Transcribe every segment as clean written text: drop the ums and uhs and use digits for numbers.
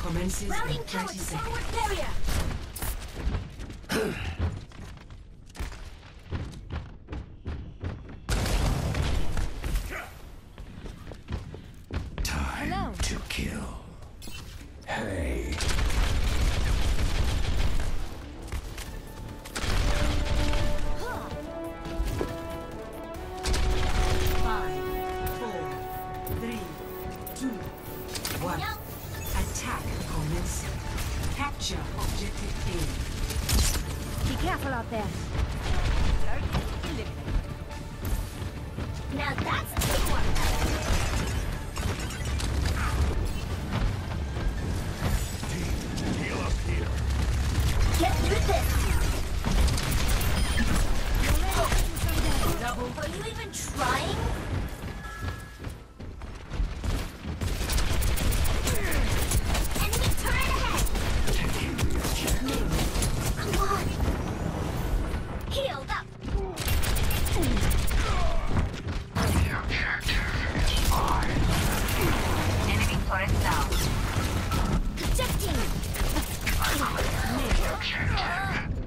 commences Routing in tower 30 to seconds. forward barrier. Time to kill. Hey. Five, four, three, two, one. Nope. Attack commencing. Capture objective Be careful out there. Now that's a teamwork. Heal up here. Get through this. Are you even trying? Enemy turret ahead. Come on. Healed up. Your character is fine. Enemy turret down. Projecting. Your character.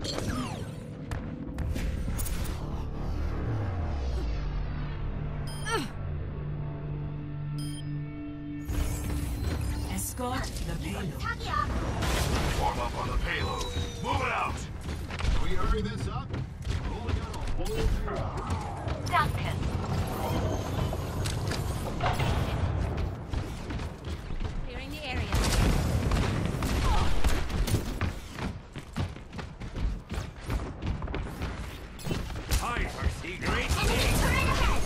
Escort the payload. Tagia. Form up on the payload. Move it out. Can we hurry this up? We've only got a whole Duncan. Clearing the area. Hi, Percy. Great. Enemy turret ahead.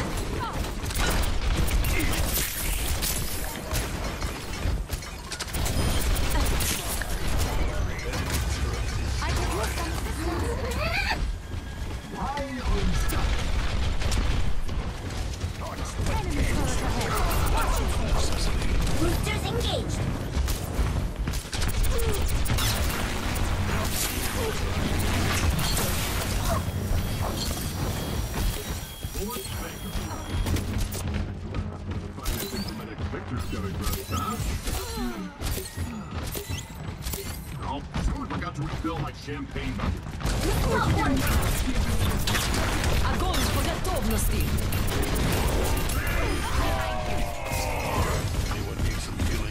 I could use some assistance. Enemy turret ahead. Watch it. Boosters engaged. Victor's gonna grow, huh? Oh, forgot to refill my champagne bucket. Огонь по готовности! Anyone need some healing?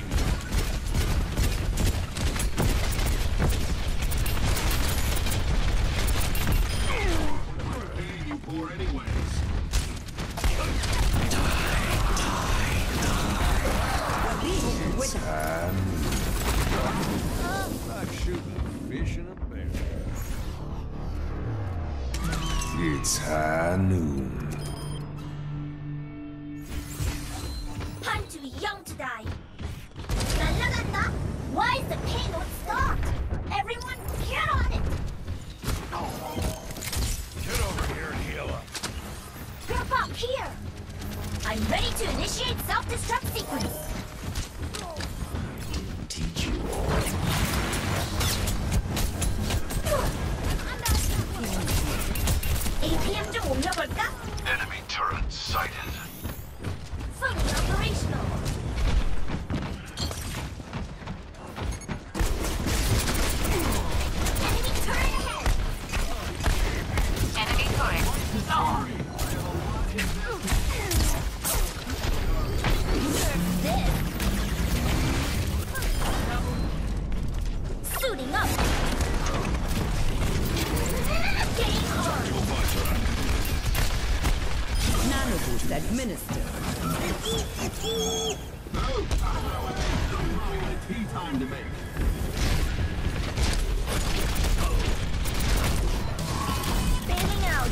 What am I paying you for anyways? Like shooting a fish in a barrel. It's high noon. Time to be young to die. 날라간다? Why is the payload stopped? Everyone, get on it! Get over here and heal up. Group up here! I'm ready to initiate self-destruct sequence. Teach you all. APM 좀 올려볼까? Enemy turret sighted. Fully operational. Enemy turret ahead! Enemy turret down. This. Suiting up. Getting on. Nano boost administered. Move! Probably got tea time to make. Bailing out.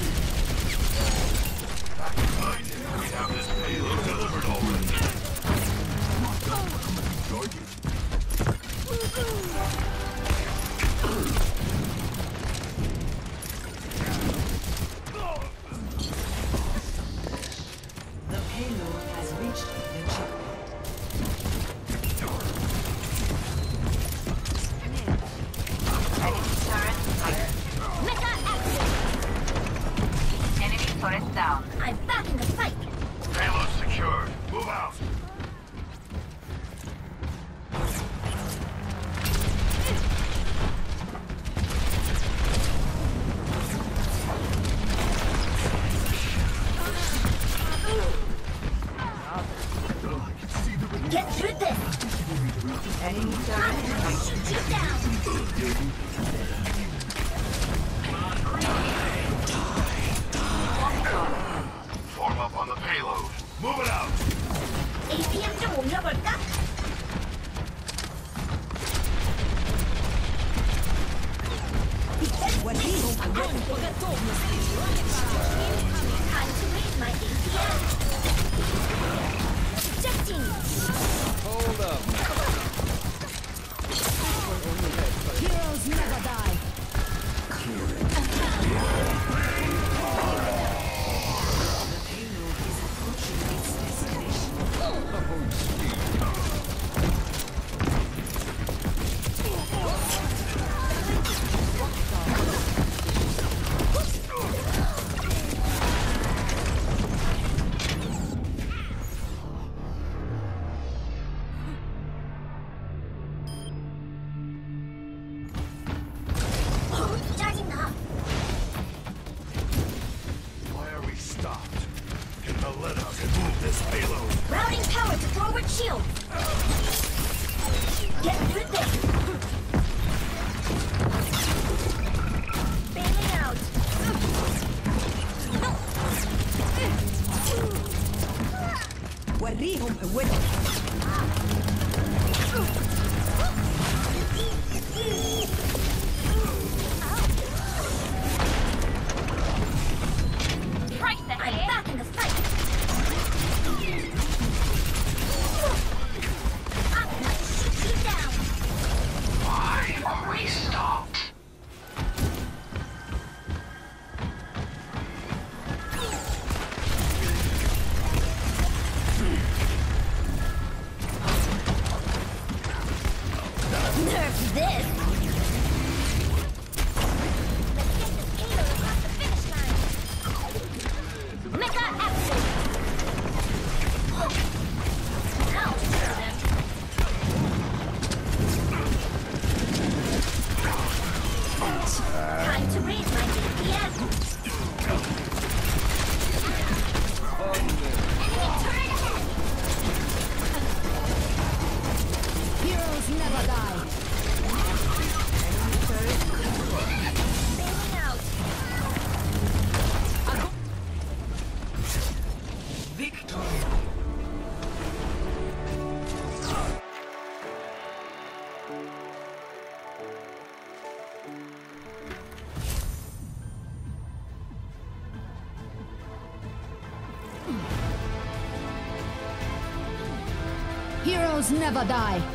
We have this payload delivered already. Georgie. The payload has reached the checkpoint. Turret sighted. Mecha action. Enemy turret down. I'm back in the fight. Payload secured. Move out. anything. Time to raise my ATM. Ejecting. Hold up. Heroes never die. The payload is approaching its destination. 짜증나. Why are we stopped? Get the lead out and move this payload. Routing power to forward shield. Get through this. Bailing out. وريهم قوتك. Price I'm ahead. back in the fight. I'm gonna shoot you down. Why are we stopped? Nerf this. Let's get this payload across the finish line. Mecha action. Now to them. Time to raise my DPS. Enemy turret ahead. Heroes never die. Bailing out. Victory. Heroes never die.